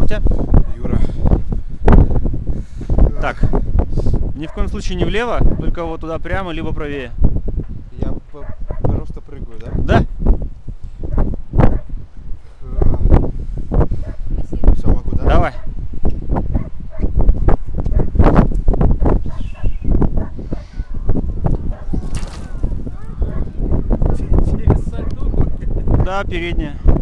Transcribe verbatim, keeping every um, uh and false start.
тебя? Юра. Так, ни в коем случае не влево, только вот туда прямо, либо правее. Я просто прыгаю, да? Да? Все, могу, да? Давай. Через сальдуху? Да, передняя.